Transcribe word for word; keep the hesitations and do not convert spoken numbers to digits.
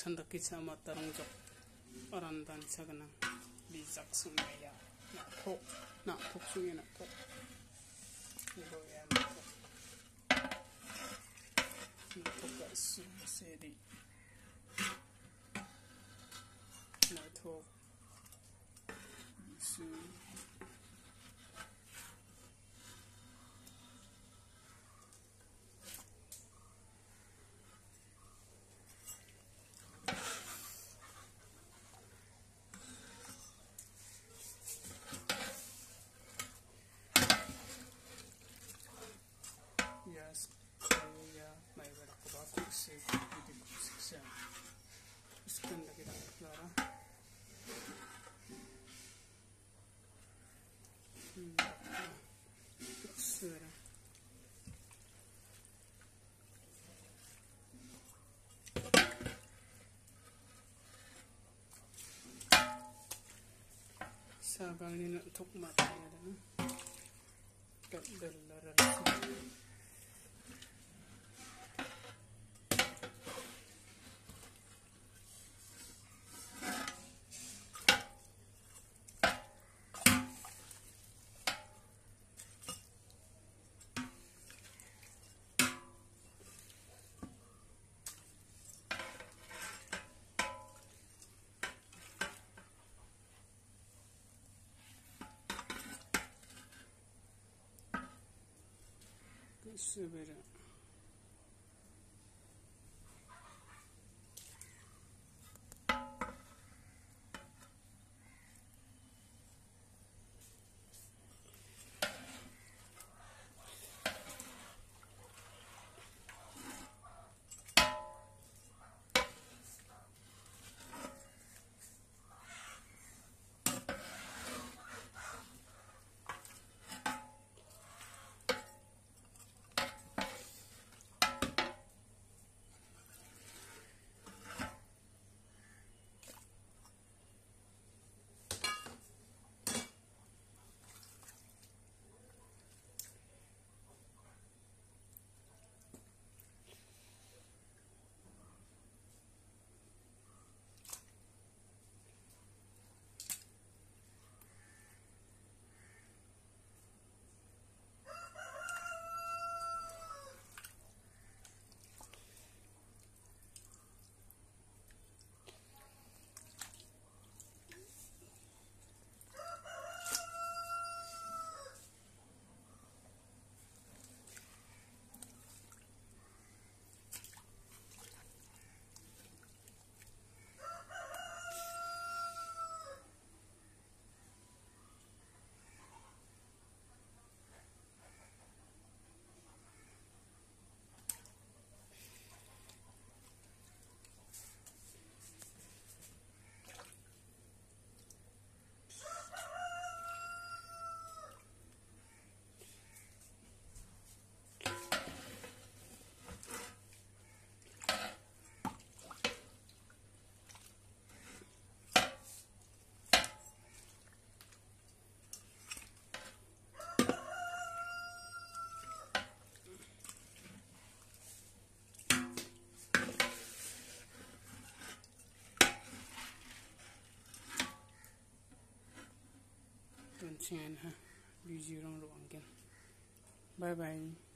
sanda kitsa ma tarung jok aran dan sagana bijak sumaya na thok na thok sungi na thok go ya na thok na thok ka su se di na thok su yes ya mai berak ko ba ko se di ko se iskan lagi dah clara hmm sura sagal ni nak thuk mata ya dah kat dalam Severa Tunsian ha, busy rong rong again. Bye bye.